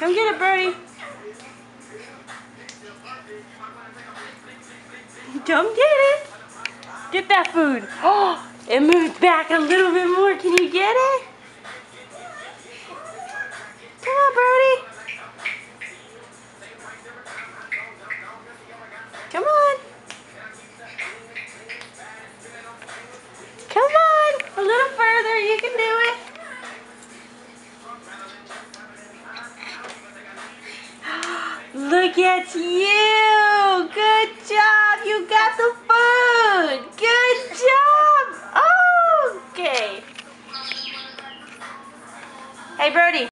Come get it, Brody. Come get it. Get that food. Oh, it moved back a little bit more. Can you get it? Come on, Brody. Come on. Come on. A little further. You can do it. Look at you. Good job. You got the food. Good job. Oh, okay. Hey, Brody.